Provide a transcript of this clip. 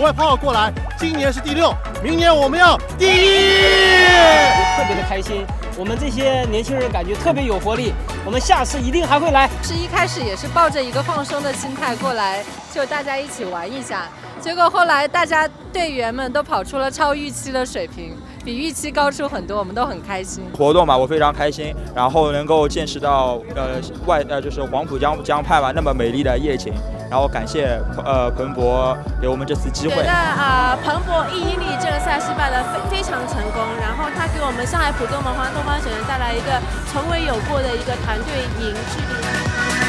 国外跑过来，今年是第6，明年我们要第1， 特别的开心。我们这些年轻人感觉特别有活力，我们下次一定还会来。 是一开始也是抱着一个放松的心态过来，就大家一起玩一下。结果后来大家队员们都跑出了超预期的水平，比预期高出很多，我们都很开心。 活动嘛，我非常开心，然后能够见识到就是黄浦江畔嘛那么美丽的夜景，然后感谢彭博给我们这次机会。 觉得彭博1英里这个赛事办得非常成功，然后他给我们上海浦东门环东方选手带来一个从未有过的一个团队凝聚力。